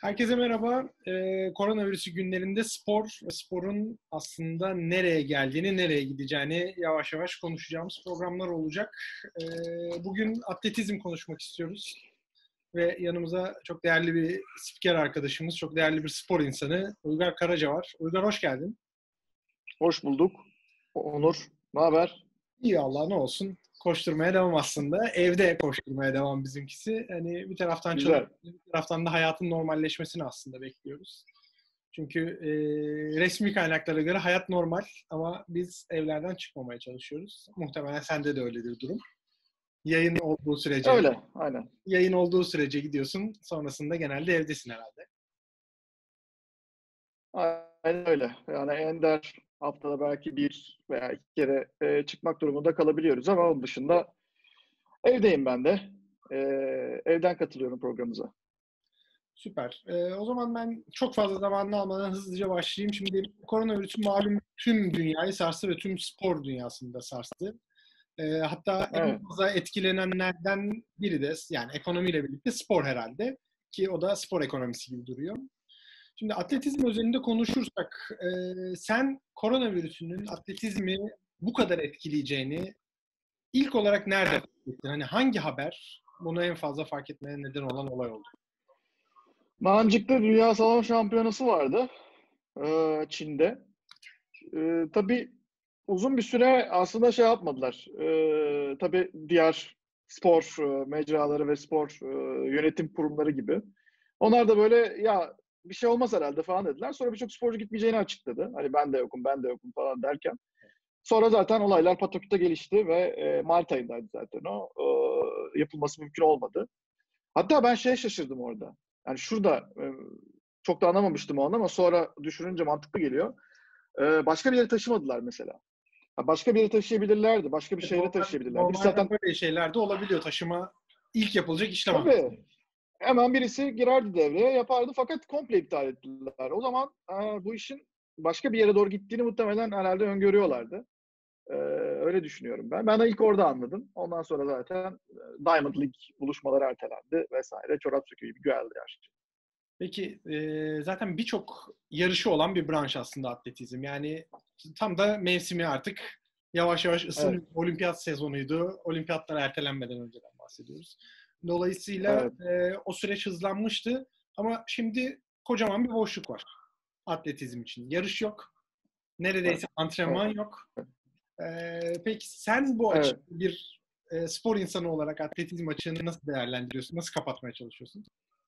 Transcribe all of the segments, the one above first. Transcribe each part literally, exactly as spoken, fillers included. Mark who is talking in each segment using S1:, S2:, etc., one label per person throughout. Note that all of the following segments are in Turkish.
S1: Herkese merhaba. Ee, koronavirüsü günlerinde spor ve sporun aslında nereye geldiğini, nereye gideceğini yavaş yavaş konuşacağımız programlar olacak. Ee, bugün atletizm konuşmak istiyoruz. Ve yanımıza çok değerli bir spiker arkadaşımız, çok değerli bir spor insanı Uygar Karaca var. Uygar hoş geldin.
S2: Hoş bulduk. Onur, ne haber?
S1: İyi Allah ne olsun. Koşturmaya devam aslında. Evde koşturmaya devam bizimkisi. Hani bir taraftan
S2: Güzel.
S1: çalışıyoruz, bir taraftan da hayatın normalleşmesini aslında bekliyoruz. Çünkü e, resmi kaynaklara göre hayat normal ama biz evlerden çıkmamaya çalışıyoruz. Muhtemelen sende de öyledir durum. Yayın olduğu sürece,
S2: Öyle, aynen.
S1: yayın olduğu sürece gidiyorsun. Sonrasında genelde evdesin herhalde.
S2: Aynen öyle. Yani ender haftada belki bir veya iki kere e, çıkmak durumunda kalabiliyoruz ama onun dışında evdeyim ben de. E, evden katılıyorum programımıza.
S1: Süper. Ee, o zaman ben çok fazla zamanını almadan hızlıca başlayayım. Şimdi koronavirüsü malum tüm dünyayı sarstı ve tüm spor dünyasını da sarstı. Ee, hatta en
S2: Evet.
S1: fazla etkilenenlerden biri de yani ekonomiyle birlikte spor herhalde. Ki o da spor ekonomisi gibi duruyor. Şimdi atletizm özelinde konuşursak, e, sen koronavirüsünün atletizmi bu kadar etkileyeceğini ilk olarak nerede fark ettin? Hani hangi haber bunu en fazla fark etmeye neden olan olay oldu?
S2: Narancık'ta Dünya Slalom Şampiyonası vardı. e, Çin'de. E, tabii uzun bir süre aslında şey yapmadılar. E, tabii diğer spor e, mecraları ve spor e, yönetim kurumları gibi. Onlar da böyle ya bir şey olmaz herhalde falan dediler. Sonra birçok sporcu gitmeyeceğini açıkladı. Hani ben de yokum, ben de yokum falan derken. Sonra zaten olaylar pataküte gelişti ve e, Mart ayındaydı zaten o. E, yapılması mümkün olmadı. Hatta ben şeye şaşırdım orada. Yani şurada e, çok da anlamamıştım o an ama sonra düşününce mantıklı geliyor. E, başka bir yere taşımadılar mesela. Ha, başka bir yere taşıyabilirlerdi. Başka bir şehre
S1: Normal,
S2: taşıyabilirlerdi. Birisi
S1: normalde
S2: zaten
S1: böyle şeyler de olabiliyor. Taşıma ilk yapılacak işlem aslında.
S2: tabii hemen birisi girerdi devreye yapardı fakat komple iptal ettiler. O zaman e, bu işin başka bir yere doğru gittiğini muhtemelen herhalde öngörüyorlardı. E, öyle düşünüyorum ben. Ben de ilk orada anladım. Ondan sonra zaten e, Diamond League buluşmaları ertelendi vesaire. Çorap söküğü gibi geldi her şey.
S1: Peki e, zaten birçok yarışı olan bir branş aslında atletizm. Yani tam da mevsimi artık yavaş yavaş ısınıyor.
S2: Evet,
S1: Olimpiyat sezonuydu. Olimpiyatlar ertelenmeden önceden bahsediyoruz. Dolayısıyla
S2: evet,
S1: e, o süreç hızlanmıştı. Ama şimdi kocaman bir boşluk var atletizm için. Yarış yok.
S2: evet,
S1: Neredeyse
S2: evet.
S1: antrenman yok. E, peki sen bu açığı
S2: Evet.
S1: bir e, spor insanı olarak atletizm açığını nasıl değerlendiriyorsun? Nasıl kapatmaya çalışıyorsun?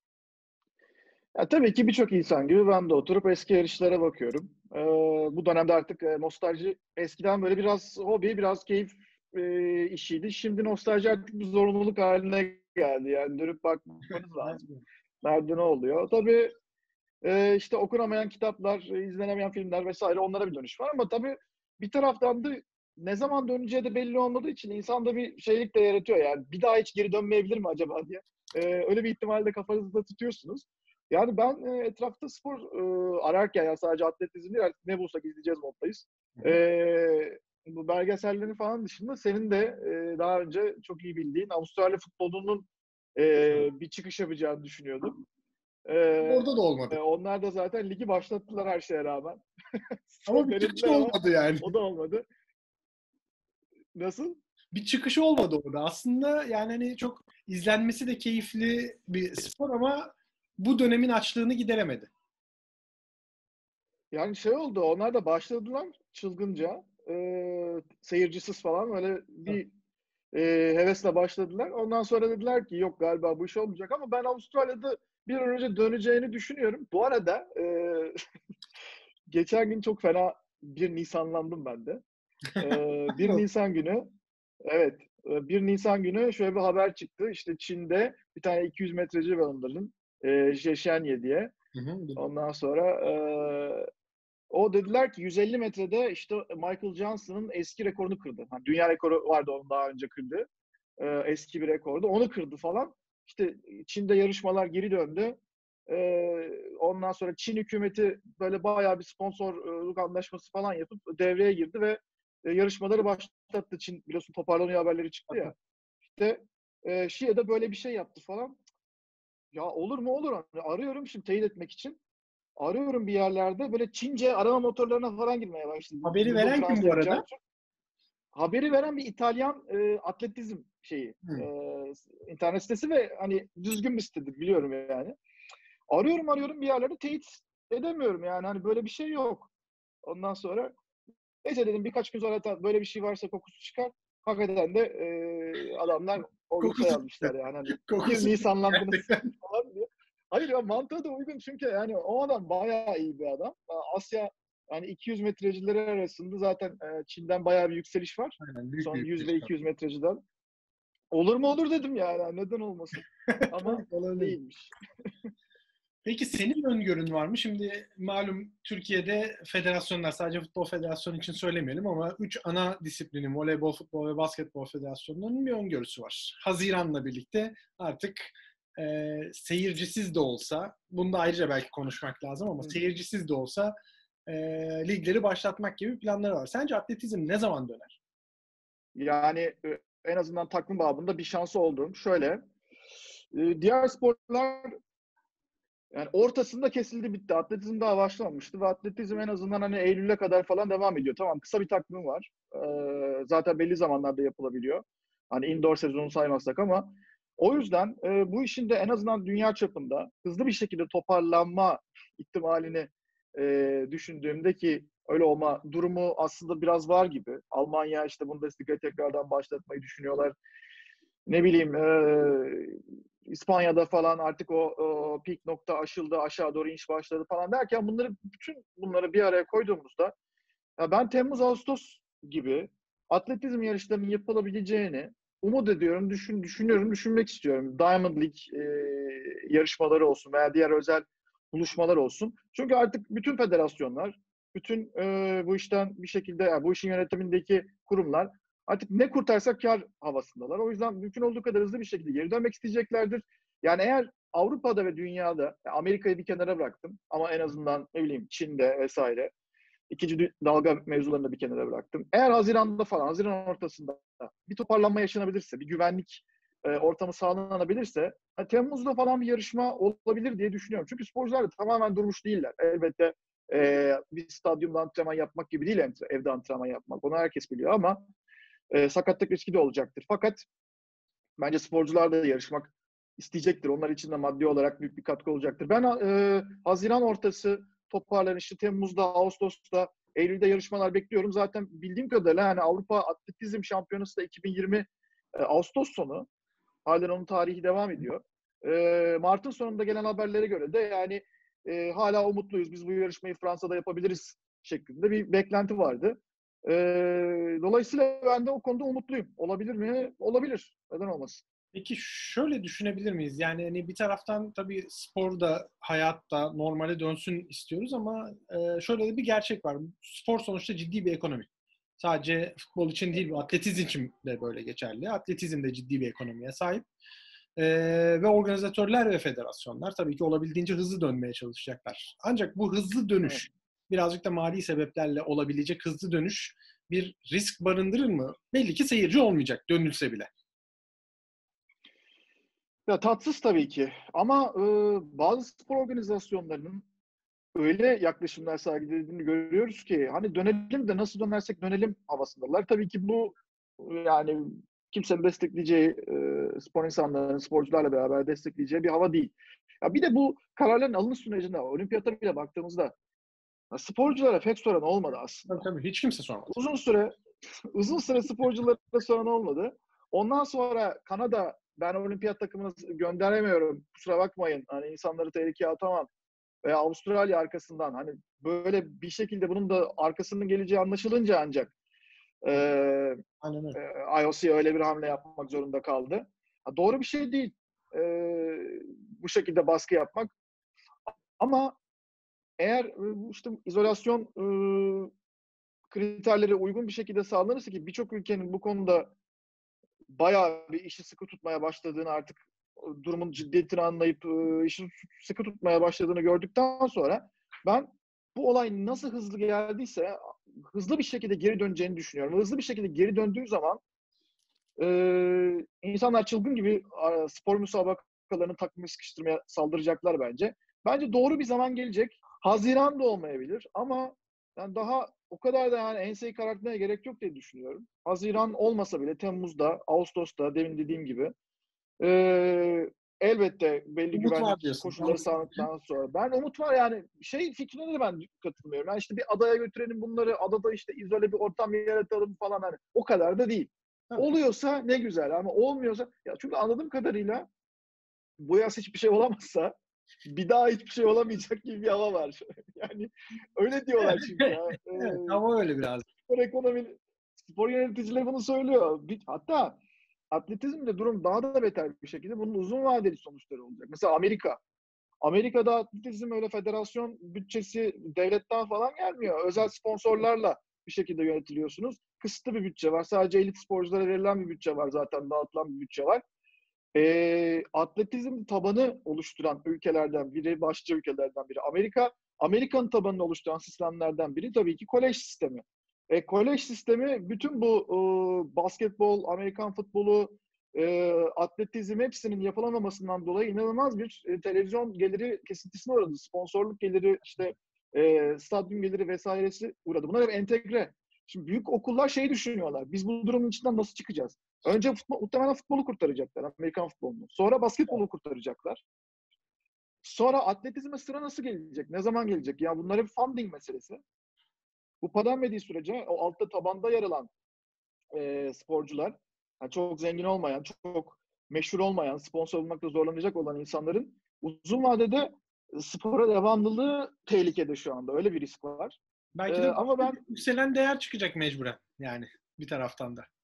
S2: Ya, tabii ki birçok insan gibi ben de oturup eski yarışlara bakıyorum. Ee, bu dönemde artık e, nostalji eskiden böyle biraz hobi, biraz keyif e, işiydi. Şimdi nostalji artık bir zorunluluk haline geldi. Yani dönüp bakmanız lazım. Nerede ne oluyor? Tabii e, işte okunamayan kitaplar, e, izlenemeyen filmler vesaire onlara bir dönüş var ama tabii bir taraftan da ne zaman döneceği de belli olmadığı için insanda bir şeylik de yaratıyor. Yani bir daha hiç geri dönmeyebilir mi acaba diye. Ee, öyle bir ihtimalle kafanızda tutuyorsunuz. Yani ben e, etrafta spor e, ararken ya sadece atletizm değil artık ne bulsak izleyeceğiz moddayız. Ee, bu belgesellerin falan dışında senin de e, daha önce çok iyi bildiğin Avustralya futbolunun e, bir çıkış yapacağını düşünüyordum. Ee,
S1: Orada da olmadı.
S2: onlar da zaten ligi başlattılar her şeye rağmen.
S1: Ama
S2: Son
S1: bir çıkış
S2: denediler ama
S1: olmadı yani.
S2: o da olmadı. Nasıl?
S1: Bir çıkış olmadı orada. Aslında yani hani çok izlenmesi de keyifli bir spor ama bu dönemin açlığını gideremedi.
S2: Yani şey oldu, onlar da başladılar çılgınca. Ee, seyircisiz falan öyle
S1: Evet.
S2: bir e, hevesle başladılar. Ondan sonra dediler ki yok galiba bu iş olmayacak ama ben Avustralya'da bir an önce döneceğini düşünüyorum. Bu arada e, geçen gün çok fena bir Nisanlandım ben de. Ee, bir Nisan günü evet e, bir Nisan günü şöyle bir haber çıktı. İşte Çin'de bir tane iki yüz metreci var onların. E, Zheshanye diye.
S1: Hı hı.
S2: Ondan sonra e, o dediler ki yüz elli metrede işte Michael Johnson'ın eski rekorunu kırdı. Yani dünya rekoru vardı onun daha önce kırdı. Ee, eski bir rekordu. Onu kırdı falan. İşte Çin'de yarışmalar geri döndü. Ee, ondan sonra Çin hükümeti böyle bayağı bir sponsorluk anlaşması falan yapıp devreye girdi ve e, yarışmaları başlattı. Çin biliyorsun toparlanıyor haberleri çıktı ya. İşte e, Şia'da böyle bir şey yaptı falan. Ya olur mu olur. Hani arıyorum şimdi teyit etmek için. Arıyorum bir yerlerde böyle Çince arama motorlarına falan girmeye başladım.
S1: Haberi
S2: Google
S1: veren kim bu
S2: Translate,
S1: arada?
S2: Carrefour. Haberi veren bir İtalyan e, atletizm şeyi,
S1: Hı.
S2: e, internet sitesi ve hani düzgün bir sitedir biliyorum yani. Arıyorum arıyorum bir yerlerde teyit edemiyorum yani hani böyle bir şey yok. Ondan sonra neyse dedim birkaç gün sonra ta- böyle bir şey varsa kokusu çıkar. Hakikaten de e, adamlar o gün şey
S1: Kokusu
S2: yazmışlar yani hani bir
S1: kokusu
S2: Nisanlandınız
S1: gerçekten.
S2: falan diye. Hayır ya mantığa da uygun çünkü yani o adam bayağı iyi bir adam. Asya yani iki yüz metrecileri arasında zaten e, Çin'den bayağı bir yükseliş var.
S1: Aynen, büyük
S2: Son
S1: bir
S2: yüz ve
S1: yükseliş.
S2: iki yüz metreciden. Olur mu olur dedim yani neden olmasın. Ama
S1: Tabii ki olabilir.
S2: değilmiş.
S1: Peki senin öngörün var mı? Şimdi malum Türkiye'de federasyonlar, sadece futbol federasyonu için söylemeyelim ama üç ana disiplinin voleybol, futbol ve basketbol federasyonlarının bir öngörüsü var. Haziran'la birlikte artık e, seyircisiz de olsa, bunu da ayrıca belki konuşmak lazım ama
S2: Hı hı.
S1: seyircisiz de olsa e, ligleri başlatmak gibi planları var. Sence atletizm ne zaman döner?
S2: Yani e, en azından takvim babında bir şansı olduğum şöyle. e, Diğer sporlar yani ortasında kesildi bitti. Atletizm daha başlamamıştı ve atletizm en azından hani Eylül'e kadar falan devam ediyor. Tamam kısa bir takvim var. Ee, zaten belli zamanlarda yapılabiliyor. Hani indoor sezonu saymazsak ama o yüzden e, bu işin de en azından dünya çapında hızlı bir şekilde toparlanma ihtimalini e, düşündüğümde ki öyle olma durumu aslında biraz var gibi. Almanya işte Bundesliga'yı tekrardan başlatmayı düşünüyorlar. Ne bileyim e, İspanya'da falan artık o, o peak nokta aşıldı, aşağı doğru iniş başladı falan derken bunları bütün bunları bir araya koyduğumuzda ya ben Temmuz-Ağustos gibi atletizm yarışlarının yapılabileceğini umut ediyorum, düşün, düşünüyorum, düşünmek istiyorum. Diamond League e, yarışmaları olsun veya diğer özel buluşmalar olsun. Çünkü artık bütün federasyonlar, bütün e, bu işten bir şekilde, yani bu işin yönetimindeki kurumlar artık ne kurtarsak kar havasındalar. O yüzden mümkün olduğu kadar hızlı bir şekilde geri dönmek isteyeceklerdir. Yani eğer Avrupa'da ve dünyada, Amerika'yı bir kenara bıraktım ama en azından ne bileyim Çin'de vesaire, ikinci dalga mevzularını da bir kenara bıraktım. Eğer Haziran'da falan, Haziran ortasında bir toparlanma yaşanabilirse, bir güvenlik e, ortamı sağlanabilirse, hani Temmuz'da falan bir yarışma olabilir diye düşünüyorum. Çünkü sporcular da tamamen durmuş değiller. Elbette e, bir stadyumda antrenman yapmak gibi değil evde antrenman yapmak. Onu herkes biliyor ama e, sakatlık riski de olacaktır. Fakat bence sporcular da yarışmak isteyecektir. Onlar için de maddi olarak büyük bir katkı olacaktır. Ben e, Haziran ortası toparlanışı, Temmuz'da, Ağustos'ta, Eylül'de yarışmalar bekliyorum. Zaten bildiğim kadarıyla yani Avrupa Atletizm Şampiyonası da iki bin yirmi e, Ağustos sonu. Halen onun tarihi devam ediyor. E, Mart'ın sonunda gelen haberlere göre de yani e, hala umutluyuz. Biz bu yarışmayı Fransa'da yapabiliriz şeklinde bir beklenti vardı. E, Dolayısıyla ben de o konuda umutluyum. Olabilir mi? Olabilir. Neden olmasın?
S1: Peki şöyle düşünebilir miyiz? Yani hani bir taraftan tabii spor da hayat da normale dönsün istiyoruz ama e, şöyle de bir gerçek var. Spor sonuçta ciddi bir ekonomi. Sadece futbol için değil, bu atletizm için de böyle geçerli. Atletizm de ciddi bir ekonomiye sahip. E, Ve organizatörler ve federasyonlar tabii ki olabildiğince hızlı dönmeye çalışacaklar. Ancak bu hızlı
S2: Evet.
S1: dönüş, birazcık da mali sebeplerle olabilecek hızlı dönüş bir risk barındırır mı? Belli ki seyirci olmayacak dönülse bile.
S2: Ya tatsız tabii ki. Ama e, bazı spor organizasyonlarının öyle yaklaşımlar sergilediğini görüyoruz ki hani dönelim de nasıl dönersek dönelim havasındalar. Tabii ki bu yani kimsenin destekleyeceği, e, spor insanlarının sporcularla beraber destekleyeceği bir hava değil. Ya bir de bu kararların alınış sürecinde olimpiyata bile baktığımızda ya sporculara pek soran olmadı
S1: Tabii
S2: aslında.
S1: tabii hiç kimse sormadı.
S2: Uzun süre uzun süre sporculara soran olmadı. Ondan sonra Kanada ben olimpiyat takımını gönderemiyorum. Kusura bakmayın. Hani insanları tehlikeye atamam veya Avustralya arkasından hani böyle bir şekilde bunun da arkasının geleceği anlaşılınca ancak e,
S1: Aynen öyle.
S2: e, I O C öyle bir hamle yapmak zorunda kaldı. Ha, doğru bir şey değil e, bu şekilde baskı yapmak. Ama eğer e, işte izolasyon e, kriterleri uygun bir şekilde sağlanırsa ki birçok ülkenin bu konuda bayağı bir işi sıkı tutmaya başladığını artık durumun ciddiyetini anlayıp e, işi sıkı tutmaya başladığını gördükten sonra ben bu olay nasıl hızlı geldiyse hızlı bir şekilde geri döneceğini düşünüyorum. Hızlı bir şekilde geri döndüğü zaman e, insanlar çılgın gibi spor müsabakaları arkalarını takımı sıkıştırmaya saldıracaklar bence. Bence doğru bir zaman gelecek. Haziran da olmayabilir ama yani daha o kadar da yani enseyi karartmaya gerek yok diye düşünüyorum. Haziran olmasa bile Temmuz'da, Ağustos'ta demin dediğim gibi ee, elbette belli
S1: Umut var
S2: güvenlik
S1: diyorsun.
S2: koşulları sağlandıktan sonra. Ben umut var yani. Şey fikrine de ben katılmıyorum. Yani işte bir adaya götürelim bunları, adada işte izole bir ortam yaratalım falan hani. O kadar da değil.
S1: Evet.
S2: Oluyorsa ne güzel ama olmuyorsa ya çünkü anladığım kadarıyla bu yaz hiçbir şey olamazsa bir daha hiçbir şey olamayacak gibi bir hava var. Yani öyle diyorlar çünkü ya. Ee,
S1: Evet, ama öyle biraz.
S2: spor ekonomi, spor yöneticileri bunu söylüyor. Bir, hatta atletizmde durum daha da beter bir şekilde bunun uzun vadeli sonuçları olacak. Mesela Amerika. Amerika'da atletizm öyle federasyon bütçesi devletten falan gelmiyor. Özel sponsorlarla bir şekilde yönetiliyorsunuz. Kısıtlı bir bütçe var. Sadece elit sporculara verilen bir bütçe var zaten. Dağıtılan bir bütçe var. E, atletizm tabanı oluşturan ülkelerden biri, başlıca ülkelerden biri Amerika. Amerika'nın tabanını oluşturan sistemlerden biri tabii ki kolej sistemi. E, kolej sistemi bütün bu e, basketbol, Amerikan futbolu, e, atletizm hepsinin yapılamamasından dolayı inanılmaz bir e, televizyon geliri kesintisine uğradı. Sponsorluk geliri, işte e, stadyum geliri vesairesi uğradı. Bunlar hep entegre. Şimdi büyük okullar şey düşünüyorlar. Biz bu durumun içinden nasıl çıkacağız? Önce futbol, muhtemelen futbolu kurtaracaklar, Amerikan futbolunu. Sonra basketbolu kurtaracaklar. Sonra atletizme sıra nasıl gelecek? Ne zaman gelecek? Ya bunlar hep funding meselesi. Bu para vermediği sürece o altta tabanda yer alan e, sporcular, yani çok zengin olmayan, çok meşhur olmayan, sponsor olmakta zorlanacak olan insanların uzun vadede spora devamlılığı tehlikede şu anda. Öyle bir risk var.
S1: Belki
S2: E,
S1: de
S2: ama ben
S1: yükselen değer çıkacak mecburen yani bir taraftan da.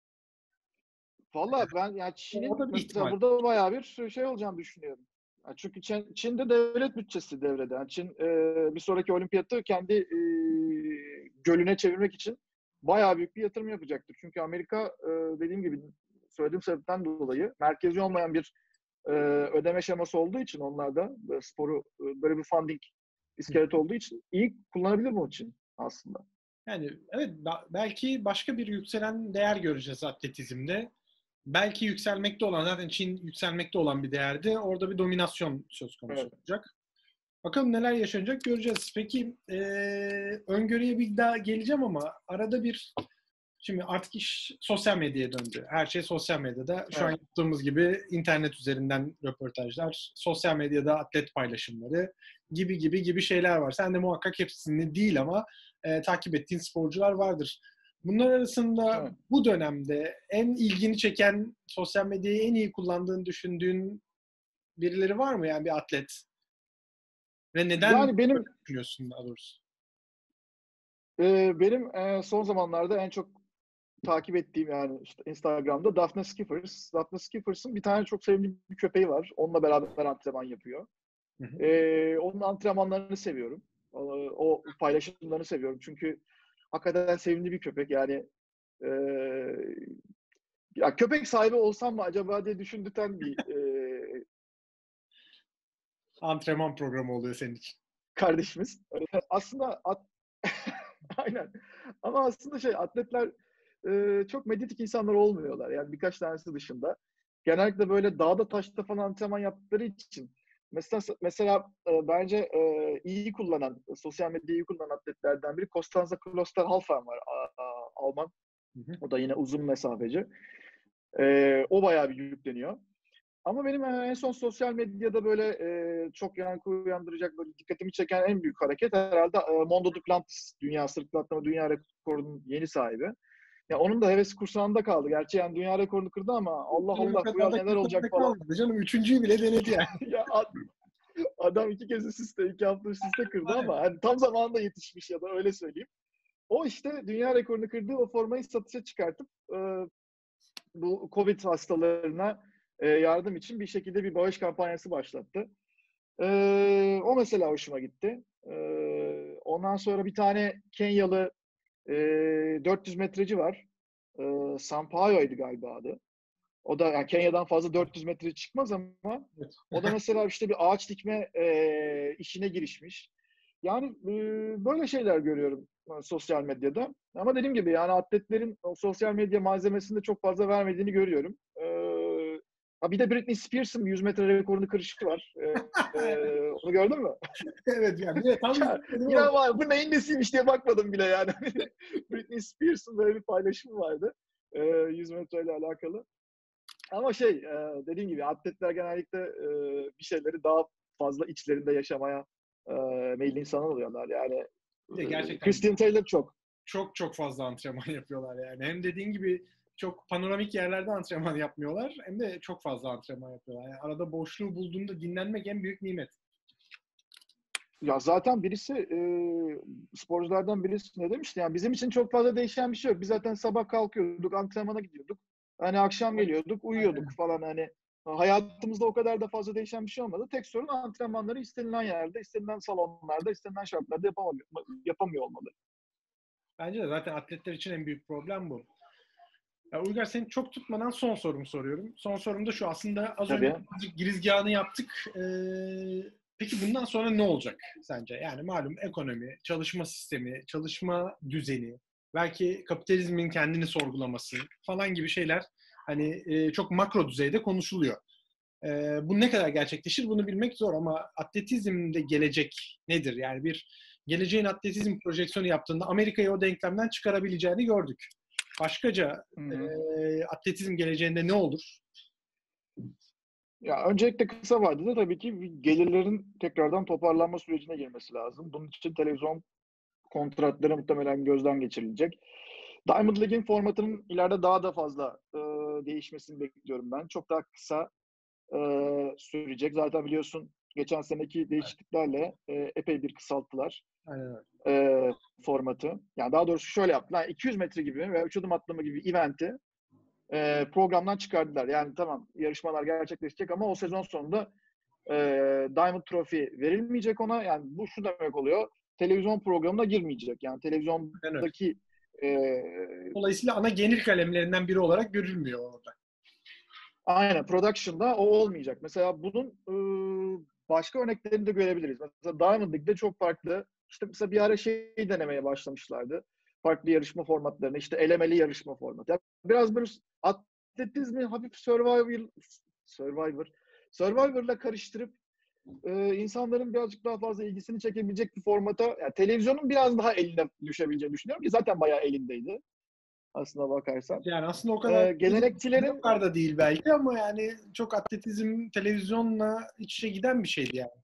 S2: valla ben yani
S1: O
S2: Çin'in
S1: da bir
S2: mesela
S1: ihtimal.
S2: burada bayağı bir şey olacağını düşünüyorum. Yani çünkü Çin, Çin'de devlet bütçesi devrede. Yani Çin e, bir sonraki olimpiyatı kendi e, gölüne çevirmek için bayağı büyük bir yatırım yapacaktır. Çünkü Amerika e, dediğim gibi söylediğim sebepten dolayı merkezi olmayan bir e, ödeme şeması olduğu için onlarda böyle sporu e, böyle bir funding iskelet olduğu için iyi kullanabilir mi o Çin aslında?
S1: Yani evet belki başka bir yükselen değer göreceğiz atletizmde. Belki yükselmekte olan, zaten Çin yükselmekte olan bir değerdi. Orada bir dominasyon söz konusu
S2: Evet.
S1: olacak. Bakalım neler yaşanacak göreceğiz. Peki e, öngörüye bir daha geleceğim ama arada bir, şimdi artık iş sosyal medyaya döndü. Her şey sosyal medyada. Şu an
S2: Evet.
S1: yaptığımız gibi internet üzerinden röportajlar, sosyal medyada atlet paylaşımları gibi gibi gibi şeyler var. Sen de muhakkak hepsini değil ama e, takip ettiğin sporcular vardır. Bunlar arasında
S2: Evet.
S1: bu dönemde en ilgini çeken, sosyal medyayı en iyi kullandığını düşündüğün birileri var mı, yani bir atlet? Ve neden
S2: Yani benim
S1: böyle düşünüyorsun daha doğrusu?
S2: e, benim e, son zamanlarda en çok takip ettiğim yani işte Instagram'da Daphne Skippers. Daphne Skippers'ın bir tane çok sevdiğim bir köpeği var. Onunla beraber antrenman yapıyor.
S1: Hı hı.
S2: Ee, onun antrenmanlarını seviyorum. O, o paylaşımlarını seviyorum. Çünkü hakikaten sevimli bir köpek. Yani e, ya köpek sahibi olsam mı acaba diye düşündürten bir e,
S1: Antrenman programı oluyor senin için.
S2: kardeşimiz. Aslında at, aynen. Ama aslında şey atletler e, çok medyatik insanlar olmuyorlar. Yani birkaç tanesi dışında. Genellikle böyle dağda taşta falan antrenman yaptıkları için mesela mesela e, bence e, iyi kullanan, sosyal medyayı iyi kullanan atletlerden biri Costanza Klosterhalfen var. A, a, Alman.
S1: Hı hı.
S2: O da yine uzun mesafeci. E, o bayağı bir yükleniyor. Ama benim en son sosyal medyada böyle e, çok yankı uyandıracak, böyle dikkatimi çeken en büyük hareket herhalde e, Mondo Duplantis, dünya sırtlı atlama dünya rekorunun yeni sahibi. Ya onun da hevesi kursağında kaldı. Gerçi yani dünya rekorunu kırdı ama Allah
S1: Benim o
S2: Allah bu yaz
S1: kadar da
S2: neler olacak
S1: kursağında
S2: falan.
S1: kalmadı canım. Üçüncüyü bile denedi yani.
S2: Ya adam iki kez üst üste, iki hafta üst üste kırdı
S1: Aynen.
S2: ama hani tam zamanında yetişmiş ya da öyle söyleyeyim. O işte dünya rekorunu kırdığı o formayı satışa çıkartıp e, bu Covid hastalarına e, yardım için bir şekilde bir bağış kampanyası başlattı. Ee, o mesela hoşuma gitti. Ee, ondan sonra bir tane Kenyalı e, dört yüz metreci var. Ee, Sampaio'ydu galiba adı. O da yani Kenya'dan fazla dört yüz metre çıkmaz ama
S1: Evet.
S2: o da mesela işte bir ağaç dikme e, işine girişmiş. Yani e, böyle şeyler görüyorum e, sosyal medyada. Ama dediğim gibi yani atletlerin o sosyal medya malzemesinde çok fazla vermediğini görüyorum. E, Ha bir de Britney Spears'ın yüz metre rekorunu kırışı var. Ee, onu gördün mü?
S1: Evet yani. Bir de tam
S2: Ya,
S1: izlemedim
S2: ya
S1: ama.
S2: var, bu neyin nesiymiş diye bakmadım bile yani. Britney Spears'ın böyle bir paylaşımı vardı. Ee, yüz metreyle alakalı. Ama şey, e, dediğim gibi atletler genellikle e, bir şeyleri daha fazla içlerinde yaşamaya e, meyilli insanlar oluyorlar. Yani
S1: Bir de
S2: e,
S1: gerçekten
S2: Christian Taylor çok.
S1: çok çok fazla antrenman yapıyorlar yani. Hem dediğin gibi çok panoramik yerlerde antrenman yapmıyorlar hem de çok fazla antrenman yapıyorlar. Yani arada boşluğu bulduğunda dinlenmek en büyük nimet.
S2: Ya zaten birisi e, sporculardan birisi ne demişti? Yani bizim için çok fazla değişen bir şey yok. Biz zaten sabah kalkıyorduk, antrenmana gidiyorduk. Hani akşam geliyorduk, uyuyorduk
S1: Aynen.
S2: falan hani. Hayatımızda o kadar da fazla değişen bir şey olmadı. Tek sorun antrenmanları istenilen yerde, istenilen salonlarda, istenilen şartlarda yapamıyor, yapamıyor olmalı.
S1: Bence de zaten atletler için en büyük problem bu. Ya Uygar seni çok tutmadan son sorumu soruyorum. Son sorum da şu. Aslında az önce
S2: Tabii.
S1: birazcık girizgahını yaptık. Ee, peki bundan sonra ne olacak sence? Yani malum ekonomi, çalışma sistemi, çalışma düzeni, belki kapitalizmin kendini sorgulaması falan gibi şeyler hani e, çok makro düzeyde konuşuluyor. Ee, bu ne kadar gerçekleşir bunu bilmek zor ama atletizmde gelecek nedir? Yani bir geleceğin atletizm projeksiyonu yaptığında Amerika'yı o denklemden çıkarabileceğini gördük. Başkaca
S2: Hı
S1: e,
S2: hı.
S1: atletizm geleceğinde ne olur?
S2: Ya öncelikle kısa vadede tabii ki gelirlerin tekrardan toparlanma sürecine girmesi lazım. Bunun için televizyon kontratları muhtemelen gözden geçirilecek. Diamond League'in formatının ileride daha da fazla e, değişmesini bekliyorum ben. Çok daha kısa e, sürecek. Zaten biliyorsun geçen seneki değişikliklerle e, epey bir kısalttılar
S1: Aynen öyle.
S2: e, formatı. Yani daha doğrusu şöyle yaptılar. iki yüz metre gibi ve üç adım atlama gibi eventi e, programdan çıkardılar. Yani tamam yarışmalar gerçekleşecek ama o sezon sonunda e, Diamond Trophy verilmeyecek ona. Yani bu şu demek oluyor. Televizyon programına girmeyecek. Yani
S1: Aynen öyle.
S2: televizyondaki e,
S1: Dolayısıyla ana gelir kalemlerinden biri olarak görülmüyor orada.
S2: aynen production'da o olmayacak. Mesela bunun e, başka örneklerini de görebiliriz. Mesela Diamond League'de çok farklı. İşte mesela bir ara şey denemeye başlamışlardı. Farklı yarışma formatlarını. İşte elemeli yarışma formatı. Yani biraz böyle atletizmi hafif survivor Survivor Survivor'la karıştırıp e, insanların birazcık daha fazla ilgisini çekebilecek bir formata, yani televizyonun biraz daha eline düşebileceğini düşünüyorum ki zaten bayağı elindeydi aslına bakarsan.
S1: Yani aslında o kadar
S2: E, gelenekçilerin
S1: kadar da değil belki ama yani çok atletizm televizyonla iç içe giden bir şeydi yani.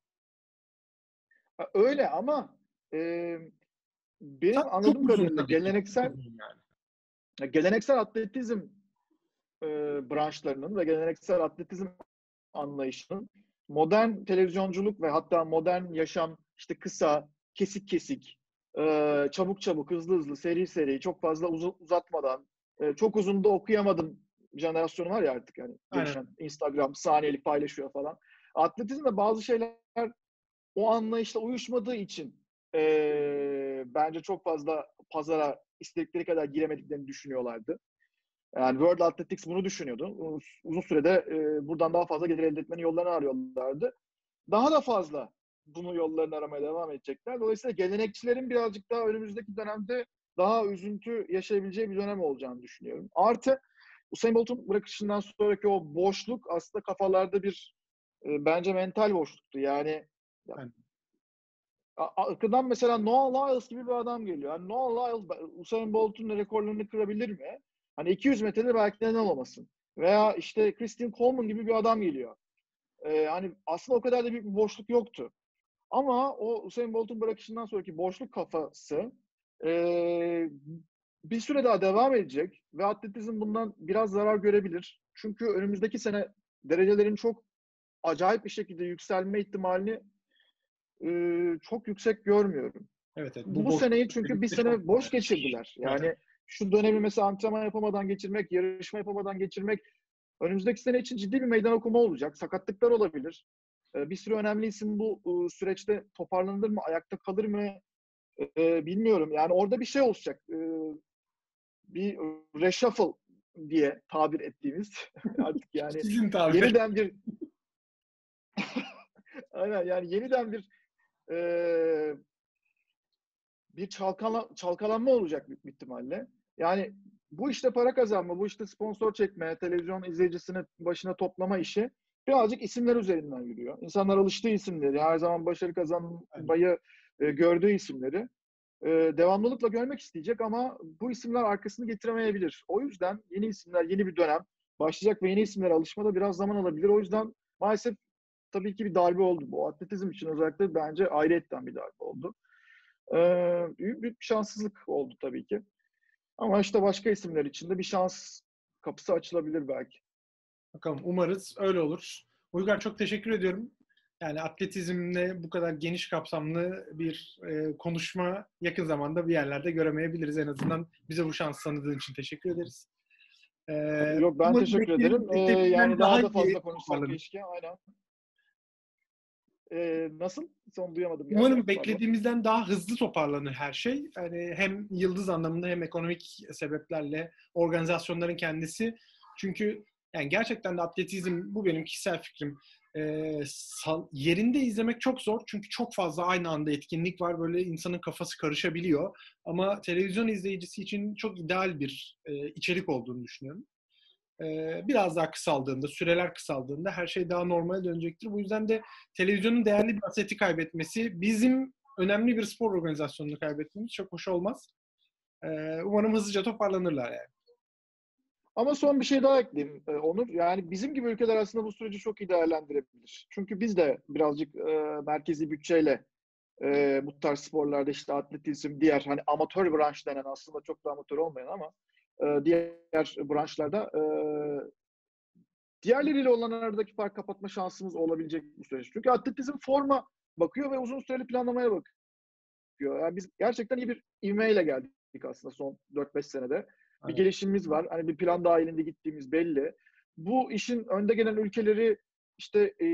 S2: öyle ama e, benim
S1: Sadece çok
S2: anladığım
S1: uzun
S2: kadarıyla
S1: tabii ki. Çok
S2: geleneksel
S1: uzun yani.
S2: geleneksel atletizm e, branşlarının ve geleneksel atletizm anlayışının modern televizyonculuk ve hatta modern yaşam işte kısa, kesik kesik, e, çabuk çabuk, hızlı hızlı, seri seri, çok fazla uz- uzatmadan, e, çok uzun da okuyamadım jenerasyonu var ya artık yani
S1: Aynen.
S2: gelişen. Instagram saniyelik paylaşıyor falan. Atletizmde bazı şeyler o anlayışla uyuşmadığı için e, bence çok fazla pazara istedikleri kadar giremediklerini düşünüyorlardı. Yani World Athletics bunu düşünüyordu. Uzun sürede e, buradan daha fazla gelir elde etmenin yollarını arıyorlardı. Daha da fazla bunu yollarını aramaya devam edecekler. Dolayısıyla gelenekçilerin birazcık daha önümüzdeki dönemde daha üzüntü yaşayabileceği bir dönem olacağını düşünüyorum. Artı Usain Bolt'un bırakışından sonraki o boşluk aslında kafalarda bir e, bence mental boşluktu. Yani ya,
S1: Aynen.
S2: arkadan mesela Noah Lyles gibi bir adam geliyor. Yani Noah Lyles Usain Bolt'un rekorlarını kırabilir mi? Hani iki yüz metrede belki neden olmasın. Veya işte Christian Coleman gibi bir adam geliyor. Ee, hani aslında o kadar da büyük bir boşluk yoktu. Ama o Usain Bolt'un bırakışından sonraki boşluk kafası ee, bir süre daha devam edecek ve atletizm bundan biraz zarar görebilir. Çünkü önümüzdeki sene derecelerin çok acayip bir şekilde yükselme ihtimalini e, çok yüksek görmüyorum.
S1: Evet, evet. Bu
S2: Bu
S1: boşluk
S2: seneyi çünkü bir
S1: birlikte çok
S2: sene boş geçirdiler.
S1: evet, evet.
S2: Yani şu dönemi mesela antrenman yapamadan geçirmek, yarışma yapamadan geçirmek önümüzdeki sene için ciddi bir meydan okuma olacak. Sakatlıklar olabilir. E, bir sürü önemli isim bu e, süreçte toparlanır mı, ayakta kalır mı e, bilmiyorum. Yani orada bir şey olacak. E, bir reshuffle diye tabir ettiğimiz artık yani
S1: Sizin tabir.
S2: yeniden bir aynen yani yeniden bir e, bir çalkala, çalkalanma olacak büyük ihtimalle. Yani bu işte para kazanma, bu işte sponsor çekme, televizyon izleyicisini başına toplama işi birazcık isimler üzerinden yürüyor. İnsanlar alıştığı isimleri, her zaman başarı kazanmayı e, gördüğü isimleri e, devamlılıkla görmek isteyecek ama bu isimler arkasını getiremeyebilir. O yüzden yeni isimler, yeni bir dönem başlayacak ve yeni isimlere alışmada biraz zaman alabilir. O yüzden maalesef tabii ki bir darbe oldu. Bu atletizm için özellikle bence ayrıyetten bir darbe oldu. Ee, büyük, büyük bir şanssızlık oldu tabii ki. Ama işte başka isimler için de bir şans kapısı açılabilir belki.
S1: Bakalım, umarız öyle olur. Uygar, çok teşekkür ediyorum. Yani atletizmle bu kadar geniş kapsamlı bir e, konuşma yakın zamanda bir yerlerde göremeyebiliriz. En azından bize bu şans tanıdığın için teşekkür ederiz. E,
S2: Yok ben
S1: umarım
S2: teşekkür ederim. Ee,
S1: beklediğimden
S2: yani daha da
S1: iyi
S2: fazla konuşsak
S1: toparlanır.
S2: keşke. Aynen. Ee, nasıl? Son duyamadım galiba.
S1: Umarım
S2: Pardon.
S1: beklediğimizden daha hızlı toparlanır her şey. Yani hem yıldız anlamında hem ekonomik sebeplerle organizasyonların kendisi. Çünkü yani gerçekten de atletizm, bu benim kişisel fikrim. Ee, sal, yerinde izlemek çok zor. Çünkü çok fazla aynı anda etkinlik var. Böyle insanın kafası karışabiliyor. Ama televizyon izleyicisi için çok ideal bir e, içerik olduğunu düşünüyorum. Biraz daha kısaldığında, süreler kısaldığında her şey daha normale dönecektir. Bu yüzden de televizyonun değerli bir aseti kaybetmesi, bizim önemli bir spor organizasyonunu kaybetmemiz çok hoş olmaz. Umarım hızlıca toparlanırlar yani.
S2: Ama son bir şey daha ekleyeyim Onur. Yani bizim gibi ülkeler aslında bu süreci çok iyi değerlendirebilir. Çünkü biz de birazcık e, merkezi bütçeyle e, bu tarz sporlarda işte atletizm, diğer hani amatör branş denen aslında çok da amatör olmayan ama e, diğer branşlarda e, diğerleriyle olan aradaki fark kapatma şansımız olabilecek bir süreç. Çünkü atletizm forma bakıyor ve uzun süreli planlamaya bakıyor. Yani biz gerçekten iyi bir ivmeyle geldik aslında son dört beş senede. Bir
S1: Evet.
S2: gelişimimiz var. Hani bir plan dahilinde gittiğimiz belli. Bu işin önde gelen ülkeleri işte e,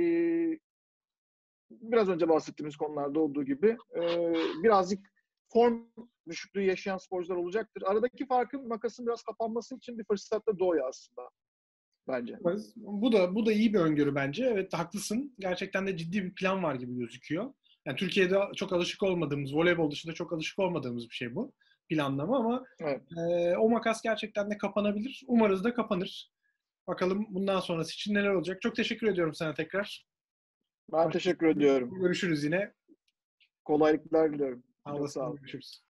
S2: biraz önce bahsettiğimiz konularda olduğu gibi e, birazcık form düşüklüğü yaşayan sporcular olacaktır. Aradaki farkın, makasın biraz kapanması için bir fırsat da doğuyor aslında bence.
S1: Bu da bu da iyi bir öngörü bence. Evet, haklısın. Gerçekten de ciddi bir plan var gibi gözüküyor. Yani Türkiye'de çok alışık olmadığımız, voleybol dışında çok alışık olmadığımız bir şey bu planlama ama
S2: Evet.
S1: e, o makas gerçekten de kapanabilir. Umarız da kapanır. Bakalım bundan sonrası için neler olacak. Çok teşekkür ediyorum sana tekrar.
S2: Ben teşekkür ediyorum.
S1: Görüşürüz yine.
S2: Kolaylıklar diliyorum.
S1: Sağ
S2: Çok sağ
S1: olasın.
S2: olun.
S1: Görüşürüz.